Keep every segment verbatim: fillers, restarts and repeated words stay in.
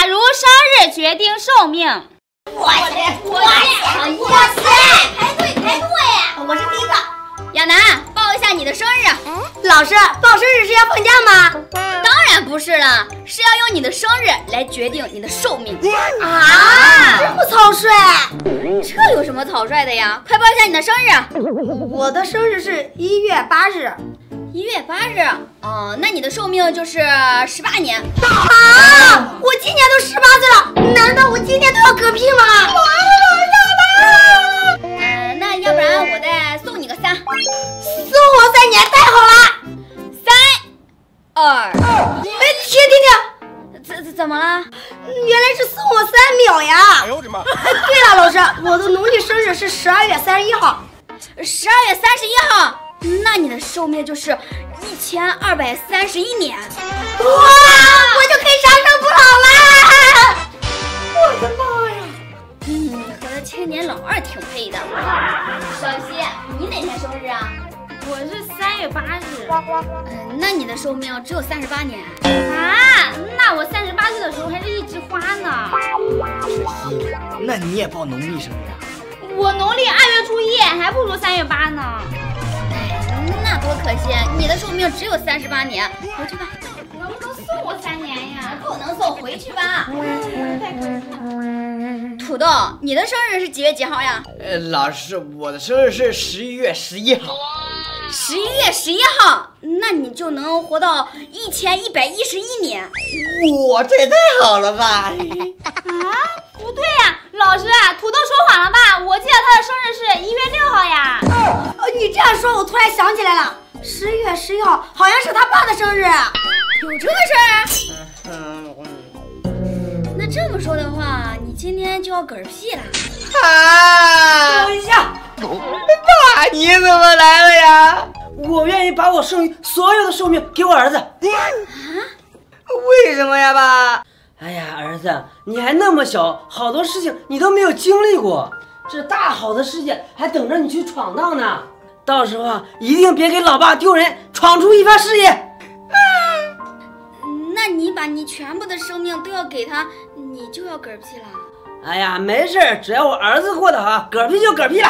假如生日决定寿命， 我先，我先，我先，排队排队，我是第一个。 亚楠，报一下你的生日。 老师，报生日是要放假吗？ 当然不是了，是要用你的生日来决定你的寿命。 啊，这么草率？ 这有什么草率的呀？快报一下你的生日。 我的生日是一月八日。 一月八日，哦，那你的寿命就是十八年。 啊！我今年都十八岁了，难道我今年都要嗝屁吗？完了， 嗯、呃，那要不然我再送你个三，送我三年，太好了。 三二， 哎，停停停，怎怎怎么了？ 原来是送我三秒呀！哎呦我的妈！对了，老师，我的农历生日是十二月三十一号。 十二月三十一号。那你的寿命就是一千二百三十一年， 哇！我就可以长生不老了！我的妈呀！ 嗯，和千年老二挺配的。小西，你哪天生日啊？ 我是三月八日。 嗯，那你的寿命只有三十八年啊？那我三十八岁的时候还是一枝花呢。 小西，那你也报农历生日啊？ 我农历二月初一，还不如三月八呢。 那多可惜，你的寿命只有三十八年，回去吧。 能不能送我三年呀？ 不能送，回去吧。 太可惜了。 土豆，你的生日是几月几号呀？ 呃，老师，我的生日是十一月十一号。 十一月十一号，那你就能活到一千一百一十一年。 哇，这也太好了吧！ 啊，不对呀，老师，土豆说谎了吧？我记得他的生日是一月六号呀。 哦，你这样说，我突然想起来了，十一月十一号好像是他爸的生日。 有这个事儿？嗯，那这么说的话，你今天就要嗝屁了。 啊！ 等一下， 爸，你怎么来了呀？我愿意把我剩余所有的寿命给我儿子。啊？为什么呀，爸？哎呀，儿子，你还那么小，好多事情你都没有经历过，这大好的世界还等着你去闯荡呢。到时候啊，一定别给老爸丢人，闯出一番事业。啊、 那你把你全部的生命都要给他，你就要嗝屁了。 哎呀，没事，只要我儿子过得好，嗝屁就嗝屁了。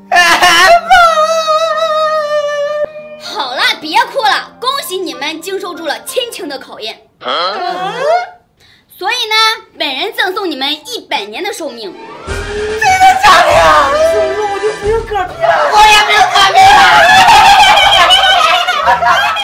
好了，别哭了，恭喜你们经受住了亲情的考验。啊、所以呢，本人赠送你们一百年的寿命。 真的假的呀？是不是我就不用嗝屁了？我也不用嗝屁了。